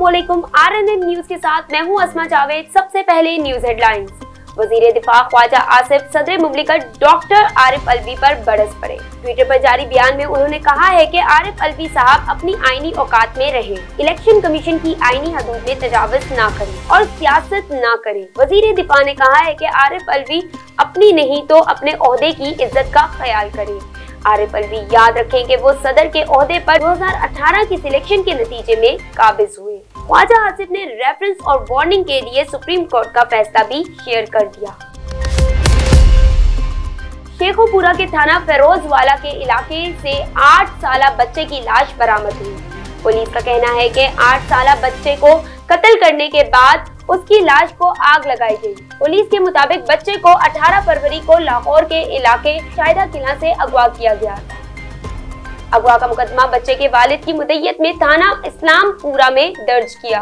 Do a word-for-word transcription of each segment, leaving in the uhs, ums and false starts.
अस्सलामुअलैकुम, RNN news के साथ मैं हूं अस्मा जावेद। सबसे पहले न्यूज हेडलाइंस। वजीर दिफा ख्वाजा आसिफ सदर मुमलिकत डॉक्टर आरिफ अलवी पर बरस पड़े। ट्विटर पर जारी बयान में उन्होंने कहा है कि आरिफ अलवी साहब अपनी आईनी औकात में रहें, इलेक्शन कमीशन की आईनी हदूद में तजावुज ना करें और सियासत ना करें। वजीर दिफा ने कहा है कि आरिफ अलवी अपनी नहीं तो अपने ओहदे की इज्जत का ख्याल करें। आरिफ अलवी याद रखें कि वो सदर के ओहदे पर दो हज़ार अठारह की सिलेक्शन के नतीजे में काबिज हुए। ख्वाजा आसिफ ने रेफरेंस और वार्निंग के लिए सुप्रीम कोर्ट का फैसला भी शेयर कर दिया। शेखोपुरा के थाना फेरोजवाला के इलाके से आठ साला बच्चे की लाश बरामद हुई। पुलिस का कहना है कि आठ साला बच्चे को कत्ल करने के बाद उसकी लाश को आग लगाई गई। पुलिस के मुताबिक बच्चे को अठारह फरवरी को लाहौर के इलाके शाहिदा किला से अगवा किया गया था। अगवा का मुकदमा बच्चे के वालिद की मुद्दत में थाना इस्लामपुरा में दर्ज किया।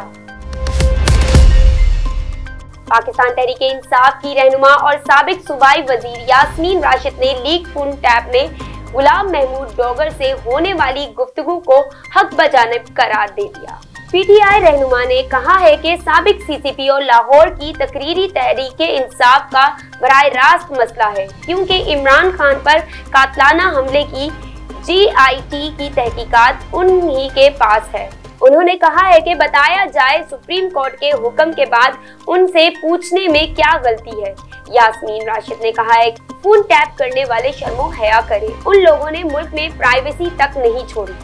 पाकिस्तान तहरीक इंसाफ की रहनुमा और साबिक सूबाई वजीर यास्मीन राशिद ने लीक फोन टैप में गुलाम महमूद डोगर से होने वाली गुफ्तगू को हक बजानिब करार दे दिया। पीटीआई रहनुमा ने कहा है कि साबिक सीसीपी और लाहौर की तकरीरी तहरीक इंसाफ का बराह रास्त मसला है, क्योंकि इमरान खान पर कातलाना हमले की जीआईटी की तहकीकात उन्हीं के पास है। उन्होंने कहा है कि बताया जाए सुप्रीम कोर्ट के हुक्म के बाद उनसे पूछने में क्या गलती है। यास्मीन राशिद ने कहा है कि फोन टैप करने वाले शर्मो हया करें, उन लोगों ने मुल्क में प्राइवेसी तक नहीं छोड़ी।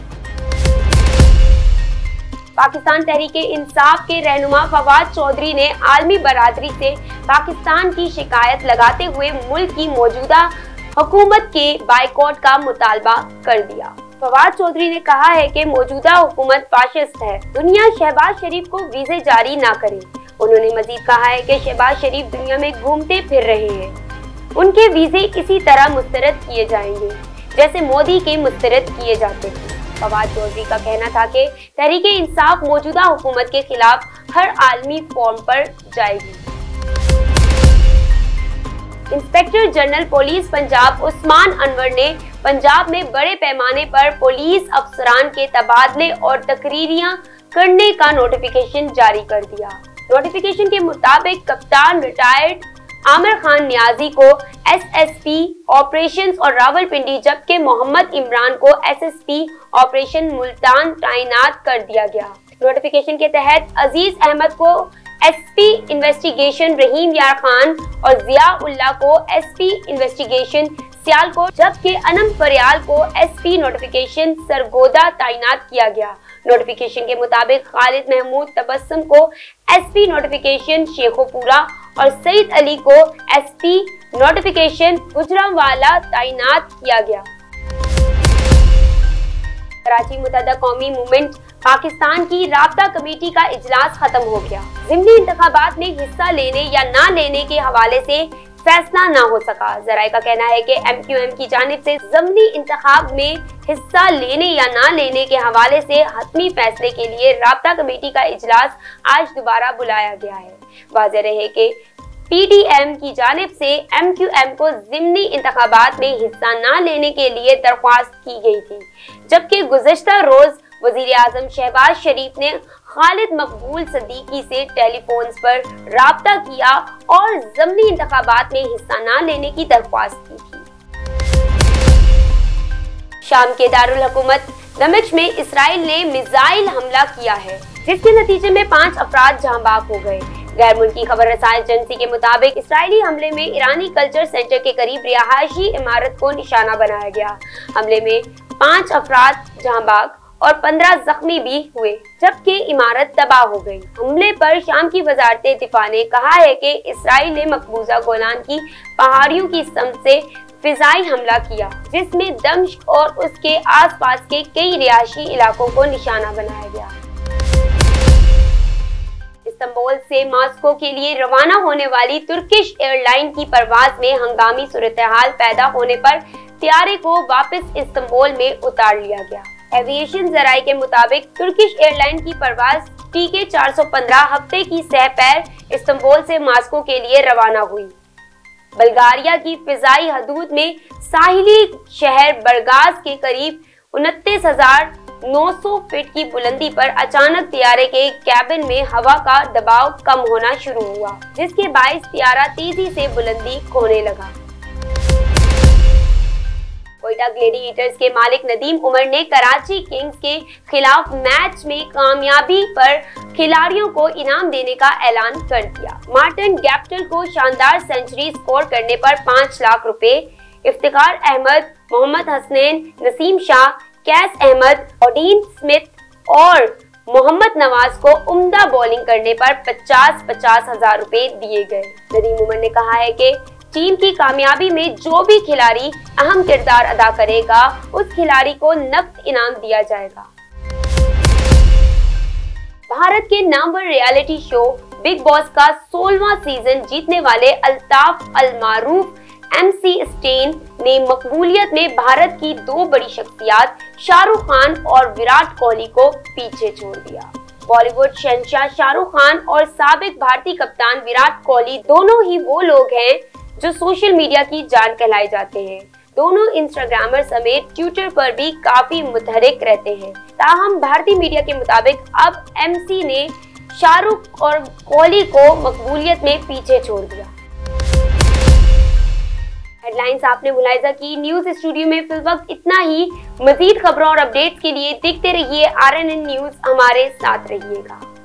पाकिस्तान तहरीक इंसाफ के रहनुमा फवाद चौधरी ने आलमी बरादरी से पाकिस्तान की शिकायत लगाते हुए मुल्क की मौजूदा हुकूमत के बाइकॉट का मुतालबा कर दिया। फवाद चौधरी ने कहा है कि मौजूदा हुकूमत फाशिस्ट है, दुनिया शहबाज शरीफ को वीजे जारी ना करे। उन्होंने मजीद कहा है कि शहबाज शरीफ दुनिया में घूमते फिर रहे हैं, उनके वीजे इसी तरह मुस्तरद किए जाएंगे जैसे मोदी के मुस्तरद किए जाते हैं। फवाद चौधरी का कहना था कि तहरीक इंसाफ मौजूदा हुकूमत के खिलाफ हर आलमी फॉर्म पर जाएगी। Inspector general police Punjab Usman Anwar ने पंजाब में बड़े पैमाने पर पुलिस अफसरान के तबादले और तकरीरियां करने का नोटिफिकेशन जारी कर दिया। नोटिफिकेशन के मुताबिक कप्तान रिटायर्ड आमिर खान नियाजी को एसएसपी ऑपरेशंस और रावलपिंडी, जबकि मोहम्मद इमरान को एसएसपी ऑपरेशन मुल्तान तैनात कर दिया गया। नोटिफिकेशन के तहत अजीज अहमद को एसपी इन्वेस्टिगेशन, रहीम यार खान और जिया उल्लाह को एसपी इन्वेस्टिगेशन सियालकोट, जबकि अनम फरियाल को एसपी नोटिफिकेशन सरगोदा तैनात किया गया। नोटिफिकेशन के मुताबिक खालिद महमूद तबस्सुम को एसपी नोटिफिकेशन शेखोपुरा और सईद अली को एसपी नोटिफिकेशन गुजरांवाला तैनात किया गया। कराची मुत्तहदा कौमी मूवमेंट पाकिस्तान की राब्ता कमेटी का इजलास खत्म हो गया। ज़िमनी इंतखाबात में हिस्सा लेने या ना लेने के हवाले से फैसला ना हो सका। जराए का कहना है कि एमक्यूएम की जानिब से ज़िमनी इंतखाब में हिस्सा लेने या ना लेने के हवाले से हतमी फैसले के लिए राब्ता कमेटी का इजलास आज दोबारा बुलाया गया है। वाज़ेह रहे कि पीडीएम की जानिब से एमक्यूएम को ज़िमनी इंतखाबात में हिस्सा ना लेने के लिए दरख्वास्त की गई थी, जबकि गुज़श्ता रोज वजीर आजम शहबाज शरीफ ने खालिद मकबूल सदीकी से टेलीफोन पर राब्ता किया और ज़िमनी इंतखाबात में हिस्सा न लेने की दरख्वास्त की थी। शाम के दारुल हुकूमत दमिश्क में इसराइल ने मिसाइल हमला किया है, जिसके नतीजे में पांच अफराद जहांबाग हो गए। गैर मुल्की खबर रसाई एजेंसी के मुताबिक इसराइली हमले में ईरानी कल्चर सेंटर के करीब रिहायशी इमारत को निशाना बनाया गया। हमले में पांच अफराद जहांबाग और पंद्रह जख्मी भी हुए, जबकि इमारत तबाह हो गई। हमले पर शाम की वजारत दिफा ने कहा है कि इसराइल ने मकबूजा गोलान की पहाड़ियों की समत से फिजाई हमला किया, जिसमें दमिश्क और उसके आसपास के कई रिहायशी इलाकों को निशाना बनाया गया। इस्तांबुल से मॉस्को के लिए रवाना होने वाली तुर्किश एयरलाइन की परवाज में हंगामी सूरत-ए-हाल पैदा होने पर तैयारे को वापस इस्तांबुल में उतार लिया गया। एविएशन जराये के मुताबिक तुर्किश एयरलाइन की परवाज टी के चार सौ पंद्रह हफ्ते की सह पैर इस्तांबुल से मॉस्को के लिए रवाना हुई। बल्गारिया की फिजाई हदूद में साहिली शहर बरगाज के करीब उनतीस हजार नौ सौ फीट की बुलंदी पर अचानक तियारे के कैबिन में हवा का दबाव कम होना शुरू हुआ, जिसके बायस तियारा तेजी से बुलंदी खोने लगा। कोयटा ग्लैडिएटर्स के मालिक नदीम उमर ने कराची किंग्स के खिलाफ मैच में कामयाबी पर खिलाड़ियों को इनाम देने का ऐलान कर दिया। मार्टिन गैप्टिल को शानदार सेंचुरी स्कोर करने पर पाँच लाख रुपए, इफ्तिखार अहमद, मोहम्मद हसनैन, नसीम शाह, कैस अहमद, ओडीन स्मिथ और मोहम्मद नवाज को उम्दा बॉलिंग करने पर पचास पचास हजार रुपए दिए गए। नदीम उमर ने कहा है कि टीम की कामयाबी में जो भी खिलाड़ी अहम किरदार अदा करेगा, उस खिलाड़ी को नकद इनाम दिया जाएगा। भारत के नामवर रियलिटी शो बिग बॉस का सोलहवां सीजन जीतने वाले अल्ताफ अलमारूफ एमसी स्टेन ने मकबूलियत में भारत की दो बड़ी शख्सियत शाहरुख खान और विराट कोहली को पीछे छोड़ दिया। बॉलीवुड शहंशाह शाहरुख खान और साबिक भारतीय कप्तान विराट कोहली दोनों ही वो लोग हैं जो सोशल मीडिया की जान कहलाए जाते हैं। दोनों इंस्टाग्रामर समेत ट्विटर पर भी काफी मुतहरिक रहते हैं। ताहम भारतीय मीडिया के मुताबिक अब एमसी ने शाहरुख और कोहली को मकबूलियत में पीछे छोड़ दिया। हेडलाइंस आपने मुलाहिजा की। न्यूज स्टूडियो में फिल वक्त इतना ही। मजीद खबरों और अपडेट्स के लिए देखते रहिए आर एन एन न्यूज, हमारे साथ रहिएगा।